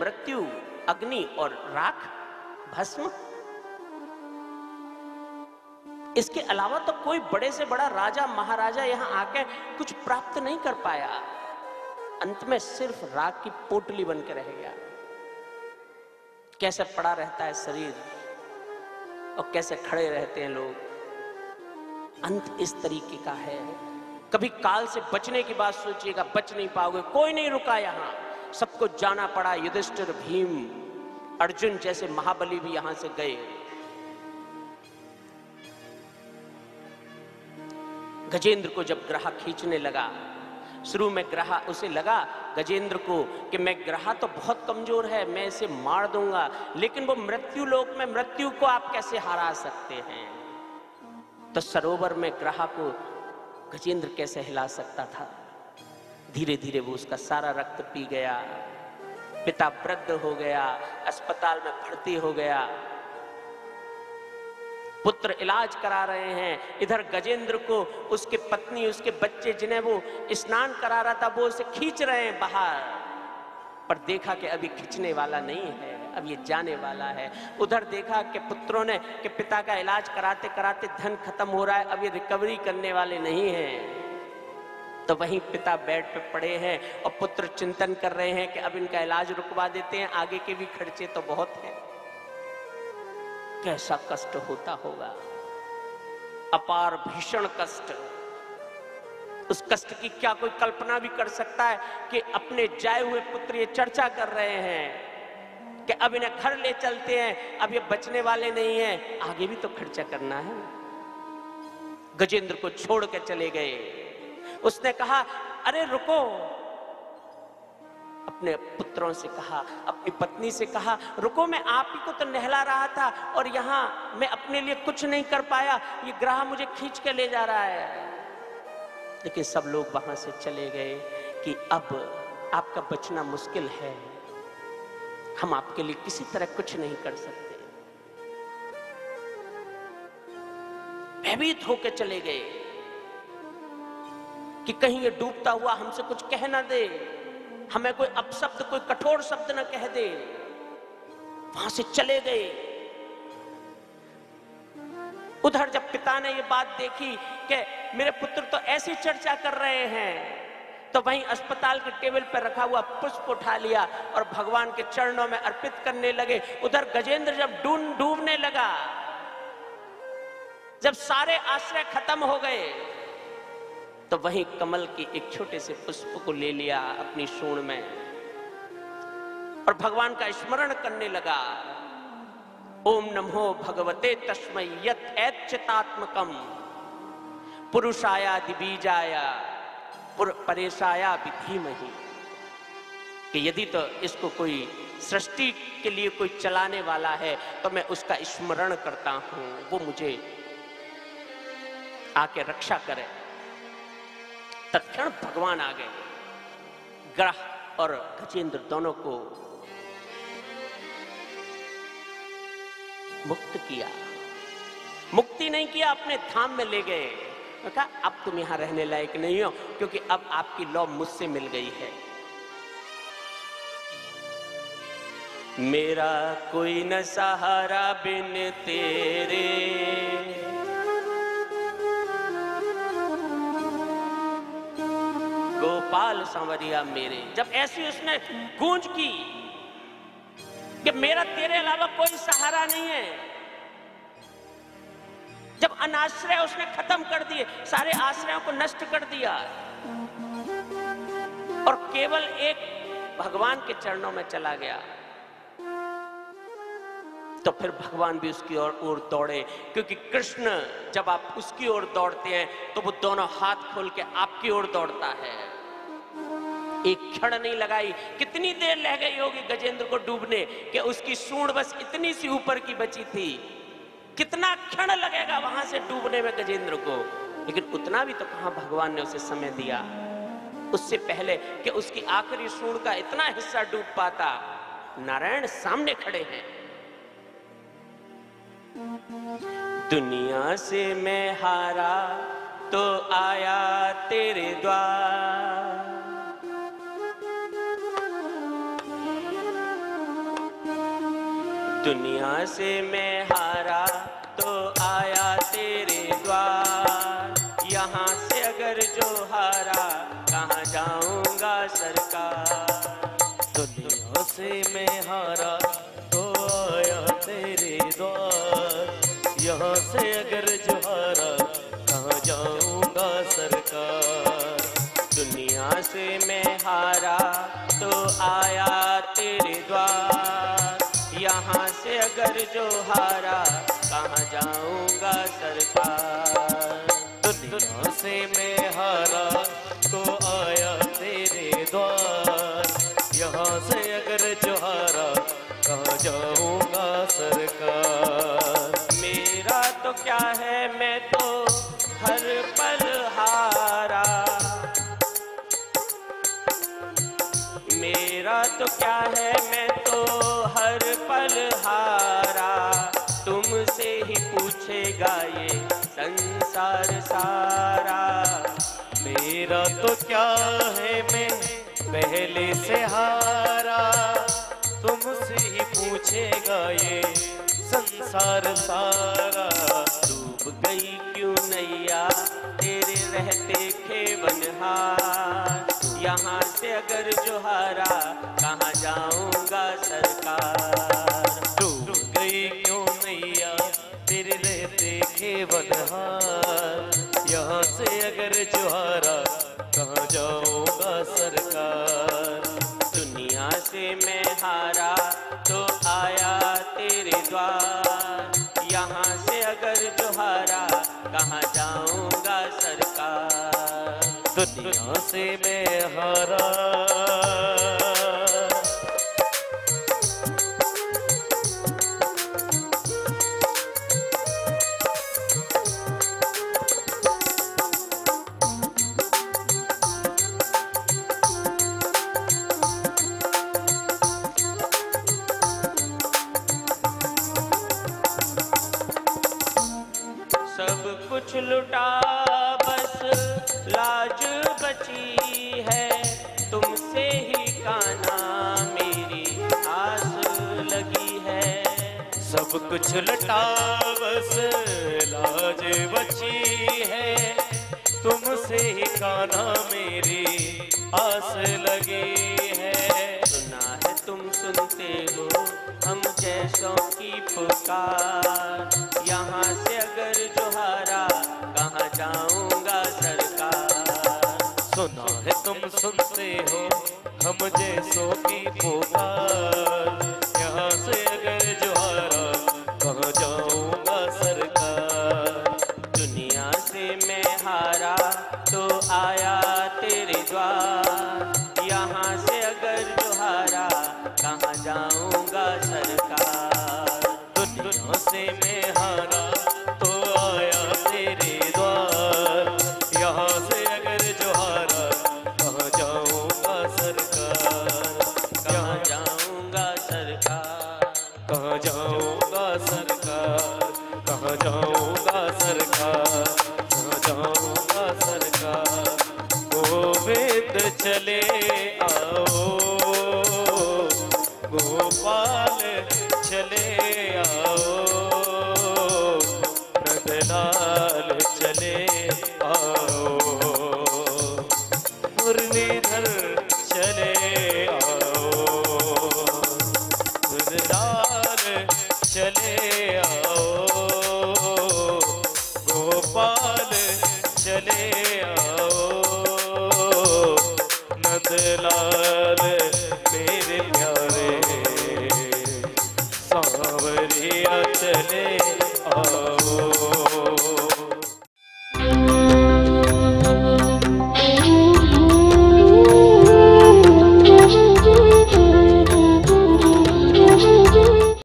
मृत्यु, अग्नि और राख, भस्म। इसके अलावा तो कोई बड़े से बड़ा राजा महाराजा यहां आके कुछ प्राप्त नहीं कर पाया। अंत में सिर्फ राख की पोटली बन के रह गया। कैसे पड़ा रहता है शरीर और कैसे खड़े रहते हैं लोग। अंत इस तरीके का है। कभी काल से बचने की बात सोचिएगा, बच नहीं पाओगे। कोई नहीं रुका यहां, सबको जाना पड़ा। युधिष्ठिर, भीम, अर्जुन जैसे महाबली भी यहां से गए। गजेंद्र को जब ग्रह खींचने लगा, शुरू में ग्रह उसे लगा गजेंद्र को कि मैं ग्रह तो बहुत कमजोर है, मैं इसे मार दूंगा, लेकिन वो मृत्यु लोक में मृत्यु को आप कैसे हरा सकते हैं। तो सरोवर में ग्रह को गजेंद्र कैसे हिला सकता था। धीरे धीरे वो उसका सारा रक्त पी गया। पिता वृद्ध हो गया, अस्पताल में भर्ती हो गया। पुत्र इलाज करा रहे हैं, इधर गजेंद्र को उसके पत्नी, उसके बच्चे जिन्हें वो स्नान करा रहा था, वो उसे खींच रहे हैं बाहर। पर देखा कि अभी खींचने वाला नहीं है, अब ये जाने वाला है। उधर देखा कि पुत्रों ने कि पिता का इलाज कराते कराते धन खत्म हो रहा है, अब ये रिकवरी करने वाले नहीं हैं। तो वहीं पिता बेड पे पड़े हैं और पुत्र चिंतन कर रहे हैं कि अब इनका इलाज रुकवा देते हैं, आगे के भी खर्चे तो बहुत हैं। कैसा कष्ट होता होगा, अपार भीषण कष्ट। उस कष्ट की क्या कोई कल्पना भी कर सकता है कि अपने जाए हुए पुत्र ये चर्चा कर रहे हैं कि अब इन्हें घर ले चलते हैं, अब ये बचने वाले नहीं हैं, आगे भी तो खर्चा करना है। गजेंद्र को छोड़ के चले गए। उसने कहा अरे रुको, अपने पुत्रों से कहा, अपनी पत्नी से कहा रुको, मैं आप ही को तो नहला रहा था और यहाँ मैं अपने लिए कुछ नहीं कर पाया, ये ग्रह मुझे खींच के ले जा रहा है। लेकिन सब लोग वहां से चले गए कि अब आपका बचना मुश्किल है, हम आपके लिए किसी तरह कुछ नहीं कर सकते। भयभीत होकर चले गए कि कहीं ये डूबता हुआ हमसे कुछ कह ना दे, हमें कोई अपशब्द, कोई कठोर शब्द न कह दे। वहां से चले गए। उधर जब पिता ने ये बात देखी कि मेरे पुत्र तो ऐसी चर्चा कर रहे हैं, तो वहीं अस्पताल के टेबल पर रखा हुआ पुष्प उठा लिया और भगवान के चरणों में अर्पित करने लगे। उधर गजेंद्र जब डूबने लगा, जब सारे आश्रय खत्म हो गए, तो वहीं कमल के एक छोटे से पुष्प को ले लिया अपनी सूंड में और भगवान का स्मरण करने लगा। ओम नमो भगवते तस्मै यत् ऐच्छितात्मकम पुरुषाया दिबीजाया परेशाया विधीमहि। कि यदि तो इसको कोई सृष्टि के लिए कोई चलाने वाला है तो मैं उसका स्मरण करता हूं, वो मुझे आके रक्षा करे। तत्क्षण भगवान आ गए, ग्रह और गजेंद्र दोनों को मुक्त किया। मुक्ति नहीं किया, अपने धाम में ले गए। कहा अब तुम यहां रहने लायक नहीं हो, क्योंकि अब आपकी लौ मुझसे मिल गई है। मेरा कोई न सहारा बिन तेरे, गोपाल सांवरिया मेरे। जब ऐसी उसने गूंज की कि मेरा तेरे अलावा कोई सहारा नहीं है, जब अनाश्रय उसने खत्म कर दिए, सारे आश्रयों को नष्ट कर दिया और केवल एक भगवान के चरणों में चला गया, तो फिर भगवान भी उसकी ओर दौड़े। क्योंकि कृष्ण जब आप उसकी ओर दौड़ते हैं तो वो दोनों हाथ खोल के आपकी ओर दौड़ता है। एक क्षण नहीं लगाई, कितनी देर लग गई होगी गजेंद्र को डूबने कि उसकी सूंड बस इतनी सी ऊपर की बची थी। कितना क्षण लगेगा वहां से डूबने में गजेंद्र को, लेकिन उतना भी तो कहां भगवान ने उसे समय दिया। उससे पहले कि उसकी आखिरी सूंड का इतना हिस्सा डूब पाता, नारायण सामने खड़े हैं। दुनिया से मैं हारा तो आया तेरे द्वार, दुनिया से मैं हारा तो आया तेरे द्वार, यहाँ से अगर जो हारा कहाँ जाऊंगा सरकार। दुनिया से मैं हारा तो आया तेरे द्वार, यहाँ से अगर जो हारा कहाँ जाऊंगा सरकार। दुनिया से मैं हारा तो आया तेरे द्वार, यहाँ से अगर जो हारा कहाँ जाऊंगा सरकार। दुनिया से मैं हारा तो आया तेरे द्वार, यहाँ से अगर जो हारा कहाँ जाऊंगा सरकार। मेरा तो क्या है मैं तो हर पल हारा, मेरा तो क्या है मैं तो हर पल हारा, तुमसे ही पूछेगा ये संसार सारा। मेरा तो क्या है मैं पहले से हारा, तुमसे ही पूछेगा ये संसार सारा। डूब गई क्यों नैया तेरे रहते खेवनहार, यहाँ से अगर जो हारा कहाँ जाऊंगा सरकार। डूब गई क्यों नैया तेरे रहते खेवनहार, यहाँ से अगर जो हारा कहाँ जाऊंगा सरकार। दुनिया से मैं हारा तो आया तेरे द्वार, यहाँ से अगर जो हारा कहाँ जाऊंगा सरकार। दुनिया से मैं हारा सब कुछ लुटा बस लाज बची है, तुमसे ही काना मेरी आस लगी है। सब कुछ लटा बस लाज बची है, तुमसे ही कान्हा मेरी आस लगी है। सुना है तुम सुनते हो हम जैसों की पुकार, यहाँ से अगर जो हारा कहाँ जाऊंगा सरकार। सुना है तुम सुनते हो हम जैसों की पुकार, यहाँ से अगर जो हारा कहाँ जाऊंगा सरकार। दुनिया से मैं हारा तो आया तेरे द्वार, यहाँ से अगर जो हारा कहाँ जाऊंगा सरकार। दुनिया से मैं हारा तो आया तेरे द्वार, यहाँ से अगर जो हारा कहाँ जाऊंगा सरकार। कहाँ जाऊंगा सरकार, कहाँ जाऊंगा सरकार, कहाँ जाऊंगा सरकार, कहाँ जाऊंगा सरकार। गोविंद चले आओ, गोपाल चले आओ।